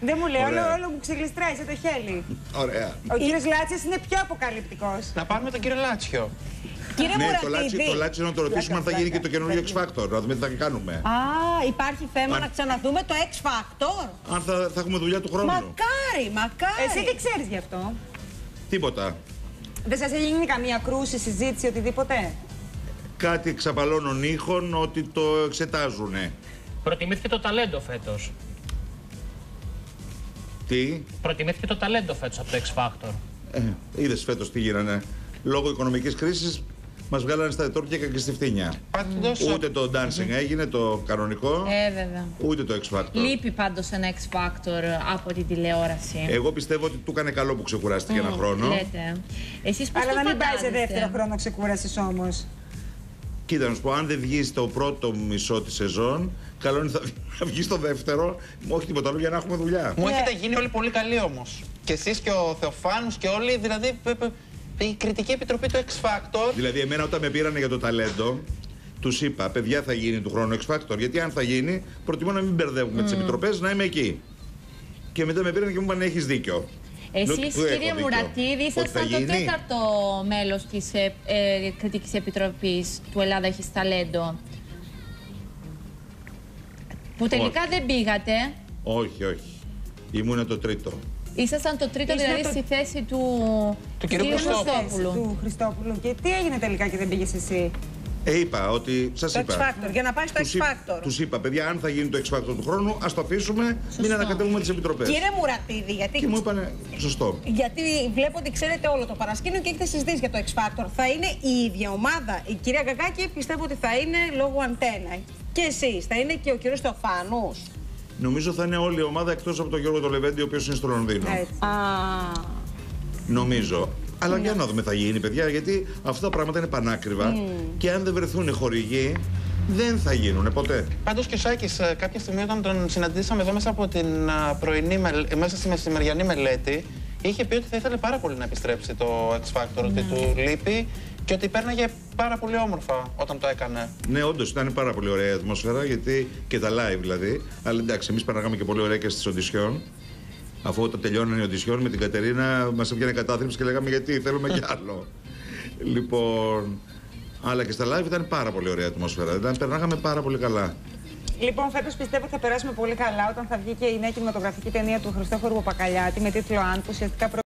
Δεν μου λέει, όλο μου ξεγλιστράει σε το χέλι. Ωραία. Ο κύριος Λάτσιος είναι πιο αποκαλυπτικός. Να πάρουμε τον κύριο Λάτσιο. Κύριε Μουρατίδη. Το Λάτσιο να το ρωτήσουμε αν θα γίνει και το καινούργιο X Factor. Να δούμε τι θα κάνουμε. Α, υπάρχει θέμα να ξαναδούμε το X Factor. Αν θα έχουμε δουλειά του χρόνου. Μακάρι, μακάρι. Εσύ τι ξέρεις γι' αυτό? Τίποτα. Δεν σας έχει γίνει καμία κρούση, συζήτηση, οτιδήποτε? Κάτι εξαπαλώνων ήχων ότι το εξετάζουνε. Προτιμήθηκε το ταλέντο φέτος. Τι? Προτιμήθηκε το ταλέντο φέτος από το X Factor. Είδες φέτος τι γίνανε. Λόγω οικονομικής κρίσης μας βγάλανε στα ετόρκια και στη φτύνια. Ούτε το dancing έγινε το κανονικό, βέβαια. ούτε το X Factor. Λείπει πάντως ένα X Factor από την τηλεόραση. Εγώ πιστεύω ότι του έκανε καλό που ξεκουράστηκε ένα χρόνο. Λέτε. Εσείς πώς Αλλά το να μην πάει σε φαντάζεστε? δεύτερο χρόνο ξεκούρασης όμως. Κοίτα, να σου πω, αν δεν βγει στο πρώτο μισό τη σεζόν, καλό είναι να βγει στο δεύτερο, όχι τίποτα άλλο για να έχουμε δουλειά. Μου έχετε γίνει όλοι πολύ καλοί όμως. Και εσείς και ο Θεοφάνους και όλοι, δηλαδή η κριτική επιτροπή του X Factor. Δηλαδή, εμένα όταν με πήρανε για το ταλέντο, τους είπα: παιδιά, θα γίνει του χρόνου X Factor. Γιατί αν θα γίνει, προτιμώ να μην μπερδεύουμε τις επιτροπές, να είμαι εκεί. Και μετά με πήραν και μου είπαν: έχεις δίκιο. Εσείς, κύριε Μουρατίδη, ήσασταν το τέταρτο μέλος της Κριτικής Επιτροπής του Ελλάδα Έχεις Ταλέντο. Που τελικά δεν πήγατε. Όχι, όχι. Ήμουν το τρίτο. Ήσασταν το τρίτο, δηλαδή στη θέση του κύριου Χριστόπουλου. Του Χριστόπουλου. Και τι έγινε τελικά και δεν πήγες εσύ? Είπα ότι. Σας είπα. X Factor, για να πάει στο X Factor. Τους είπα, παιδιά, αν θα γίνει το X Factor του χρόνου, ας το αφήσουμε, μην ανακατεύουμε τις επιτροπές. Κύριε Μουρατίδη, γιατί. Και μου είπανε, σωστό. Γιατί βλέπω ότι ξέρετε όλο το παρασκήνιο και έχετε συζητήσει για το X Factor. Θα είναι η ίδια ομάδα. Η κυρία Γκακάκη πιστεύω ότι θα είναι λόγω αντένα. Και εσείς, θα είναι και ο κύριος Θεοφάνους. Νομίζω θα είναι όλη η ομάδα εκτός από τον Γιώργο τον Λεβέντη, ο οποίος είναι στο Λονδίνο. Νομίζω. Αλλά για να δούμε, θα γίνει, παιδιά, γιατί αυτά τα πράγματα είναι πανάκριβα και αν δεν βρεθούν οι χορηγοί, δεν θα γίνουν ποτέ. Πάντως και ο Σάκης, κάποια στιγμή όταν τον συναντήσαμε εδώ μέσα από την μέσα στη μεσημεριανή μελέτη, είχε πει ότι θα ήθελε πάρα πολύ να επιστρέψει το X Factor, ότι του λείπει και ότι πέρναγε πάρα πολύ όμορφα όταν το έκανε. Ναι, όντως ήταν πάρα πολύ ωραία η ατμόσφαιρα, γιατί και τα live δηλαδή. Αλλά εντάξει, εμείς πέρναγαμε και πολύ ωραία και στις οντισιόν. Αφού όταν τελειώνανε οι οντισιόν με την Κατερίνα, μας έβγαινε κατάθλιψη και λέγαμε γιατί θέλουμε κι άλλο. Λοιπόν, αλλά και στα live ήταν πάρα πολύ ωραία ατμόσφαιρα. Δηλαδή, περνάγαμε πάρα πολύ καλά. Λοιπόν, φέτος πιστεύω ότι θα περάσουμε πολύ καλά όταν θα βγει και η νέα κινηματογραφική ταινία του Χριστόφορου Παπακαλιάτη με τίτλο «Αν», που ουσιαστικά